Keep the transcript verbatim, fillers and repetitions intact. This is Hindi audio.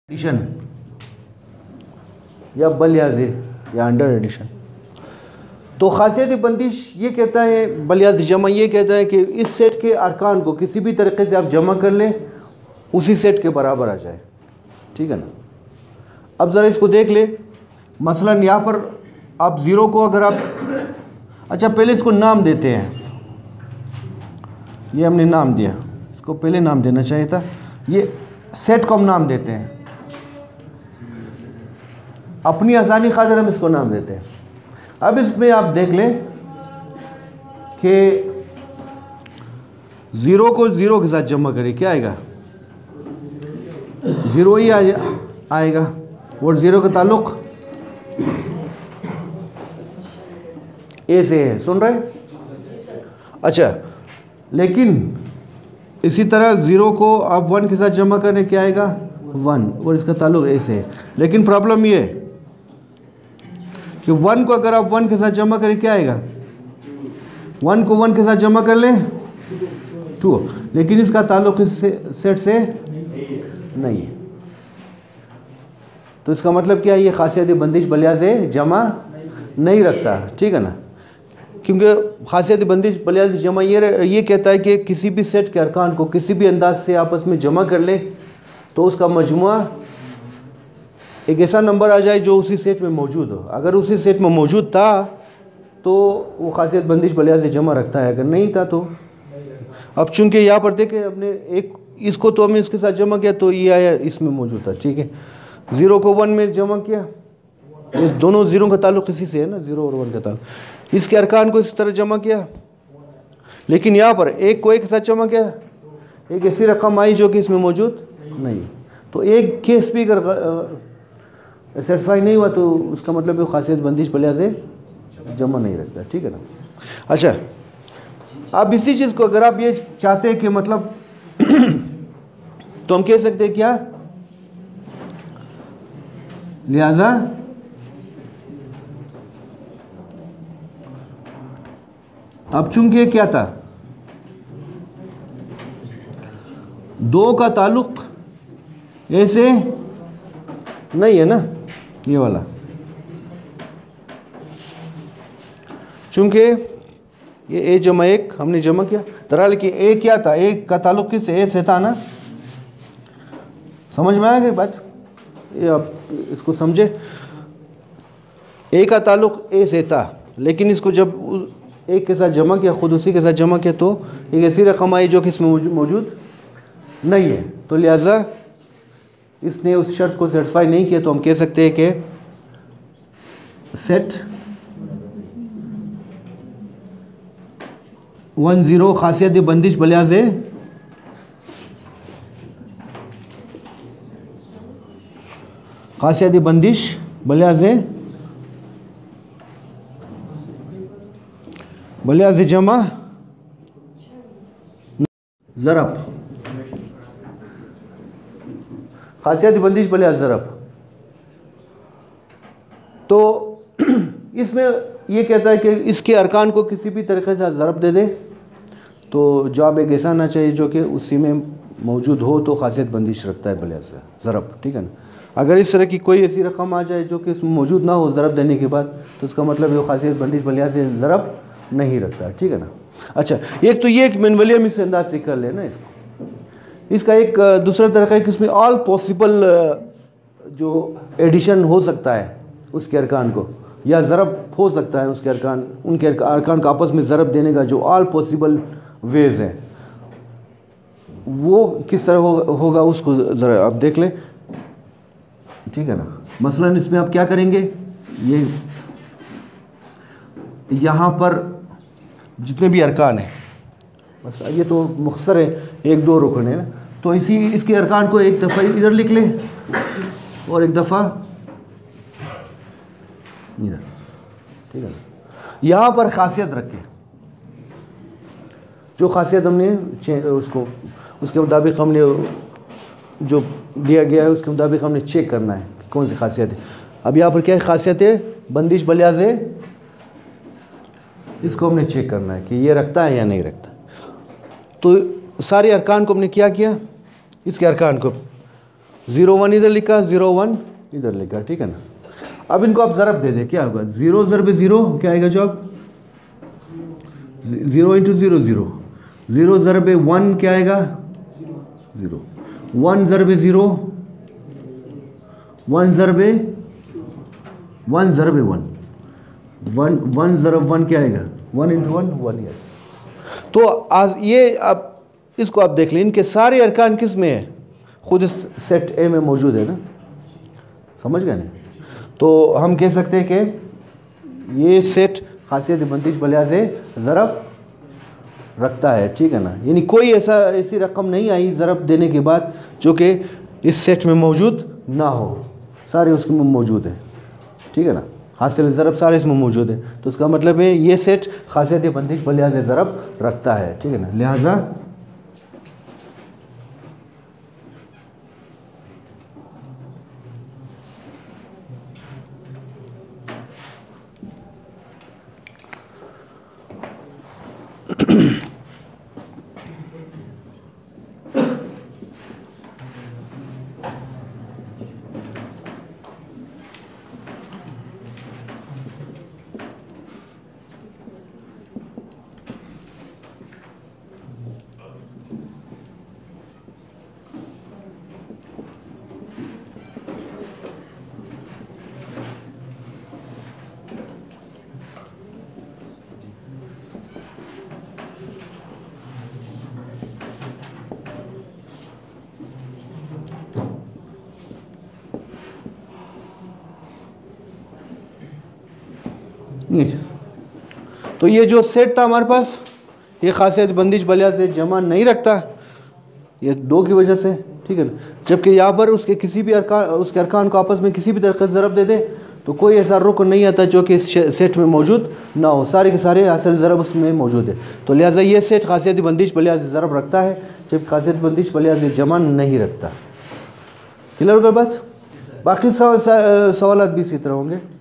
एडिशन या बलियाज़ या अंडर एडिशन। तो खासियत बंदिश ये कहता है, बलियाज़ जमा ये कहता है कि इस सेट के अरकान को किसी भी तरीके से आप जमा कर लें उसी सेट के बराबर आ जाए, ठीक है ना। अब ज़रा इसको देख ले, मसलन यहाँ पर आप ज़ीरो को अगर आप, अच्छा पहले इसको नाम देते हैं, ये हमने नाम दिया, इसको पहले नाम देना चाहिए था, ये सेट को हम नाम देते हैं, अपनी आसानी खातिर हम इसको नाम देते हैं। अब इसमें आप देख लें कि ज़ीरो को ज़ीरो के साथ जमा करें, क्या आएगा, ज़ीरो ही आ आएगा, और ज़ीरो का ताल्लुक़ ए से है, सुन रहे। अच्छा, लेकिन इसी तरह ज़ीरो को आप वन के साथ जमा करें, क्या आएगा, वन, और इसका ताल्लुक़ ए से है। लेकिन प्रॉब्लम ये है कि वन को अगर आप वन के साथ जमा करें, क्या आएगा, वन को वन के साथ जमा कर लें टू, लेकिन इसका ताल्लुक़ इस सेट से नहीं है। तो इसका मतलब क्या है, ये खासियत बंदिश बलियाज़ जमा नहीं रखता, ठीक है ना। क्योंकि खासियत बंदिश बलियाज़ जमा ये ये कहता है कि किसी भी सेट के अरकान को किसी भी अंदाज से आपस में जमा कर ले तो उसका मजमुआ एक ऐसा नंबर आ जाए जो उसी सेट में मौजूद हो। अगर उसी सेट में मौजूद था तो वो खासियत बंदिश बलियाज़ जमा रखता है, अगर नहीं था तो। अब चूंकि यहाँ पर देखें अपने एक इसको तो हमने इसके साथ जमा किया तो ये आया इसमें मौजूद था, ठीक है। ज़ीरो को वन में जमा किया, इस दोनों ज़ीरो का ताल्लुक़ इसी से है ना, ज़ीरो और वन का ताल्लुक़। इसके अरकान को इस तरह जमा किया, लेकिन यहाँ पर एक को एक के साथ जमा किया, एक ऐसी रकम आई जो कि इसमें मौजूद नहीं। तो एक केस भी अगर सेटिस्फाई नहीं हुआ तो उसका मतलब है खासियत बंदिश बलियाज़ जमा नहीं रखता, ठीक है ना। अच्छा, अब इसी चीज़ को अगर आप ये चाहते हैं कि मतलब तो हम कह सकते हैं क्या, लिहाजा अब चूंकि क्या था, दो का ताल्लुक ऐसे नहीं है ना, ये वाला, चूंकि ये ए जमा एक हमने जमा किया, दरअसल कि ए क्या था, एक का ताल्लुक किस ए से था ना, समझ में आ गई बात, ये आप इसको समझे। ए का ताल्लुक ए से था, लेकिन इसको जब एक के साथ जमा किया, खुद उसी के साथ जमा किया, तो एक ऐसी रकम आई जो कि इसमें मौजूद नहीं है। तो लिहाजा इसने उस शर्त को सेटिस्फाई नहीं किया, तो हम कह सकते हैं कि सेट वन ज़ीरो खासियत बंदिश बलियाज़ खासियत बंदिश बलियाज़ बलियाज़ जमा ज़रब, खासियत बंदिश बलियाज़ ज़रब। तो इसमें ये कहता है कि इसके अरकान को किसी भी तरीके से ज़रब दे दे तो जवाब एक ऐसा आना चाहिए जो कि उसी में मौजूद हो, तो खासियत बंदिश रखता है बलियाज़ ज़रब, ठीक है ना। अगर इस तरह की कोई ऐसी रकम आ जाए जो कि इसमें मौजूद ना हो ज़रब देने के बाद, तो उसका मतलब वो खासियत बंदिश बलियाज़ ज़रब नहीं रखता, ठीक है ना। अच्छा, एक तो ये एक मिनवलियम इस अंदाज से कर लेना इसको। इसका एक दूसरा तरीका है कि इसमें ऑल पॉसिबल जो एडिशन हो सकता है उसके अरकान को, या ज़रब हो सकता है उसके अरकान, उनके अरकान को आपस में ज़रब देने का जो ऑल पॉसिबल वेज है वो किस तरह हो, होगा उसको ज़रा आप देख लें, ठीक है ना। मसलन इसमें आप क्या करेंगे, ये यहाँ पर जितने भी अरकान हैं, बस ये तो मुख्तसर है, एक दो रुकन है ना, तो इसी इसके अरकान को एक दफ़ा इधर लिख लें और एक दफ़ा इधर, ठीक है ना। यहाँ पर खासियत रखें, जो खासियत हमने उसको उसके मुताबिक हमने जो दिया गया है उसके मुताबिक हमने चेक करना है कि कौन सी खासियत है। अब यहाँ पर क्या खासियत है, बंदिश बलियाज़ है, इसको हमने चेक करना है कि ये रखता है या नहीं रखता। तो सारे अरकान को हमने क्या किया, इसके अरकान को ज़ीरो वन इधर लिखा, ज़ीरो वन इधर लिखा, ठीक है ना। अब इनको आप ज़रब दे दे, क्या होगा, ज़ीरो ज़रब ज़ीरो क्या आएगा जवाब, zero into zero zero, zero ज़रब वन क्या आएगा, ज़ीरो, वन ज़रब ज़ीरो, वन ज़रब वन ज़रब वन, वन वन ज़रब वन क्या आएगा, वन इंटू वन वन है। तो आज ये आप इसको आप देख लें, इनके सारे अरकान किस में है, खुद इस सेट ए में मौजूद है ना, समझ गए ना। तो हम कह सकते हैं कि ये सेट खासियत बंदिश बलियाज ज़रब रखता है, ठीक है ना। यानी कोई ऐसा ऐसी रकम नहीं आई ज़रब देने के बाद जो कि इस सेट में मौजूद ना हो, सारे उसमें मौजूद है, ठीक है ना। हासिल ज़रब सारे इसमें मौजूद है, तो उसका मतलब है ये सेट खासियत बंदिश बलियाज ज़रब रखता है, ठीक है ना। लिहाजा तो ये जो सेट था हमारे पास, ये खासियत बंदिश बलियाज से जमा नहीं रखता, ये दो की वजह से, ठीक है ना। जबकि यहाँ पर उसके किसी भी अरकान उसके अरकान को आपस में किसी भी तरह ज़रब दे दे तो कोई ऐसा रुक नहीं आता जो कि इस सेट में मौजूद ना हो, सारे के सारे असल ज़रब उसमें मौजूद है। तो लिहाजा ये सेट खासियत बंदिश बलियाज से ज़रब रखता है, जबकि खासियत बंदिश बलियाज से जमा नहीं रखता। क्लियर होगा बात। बाकी सवाल भी इसी तरह होंगे।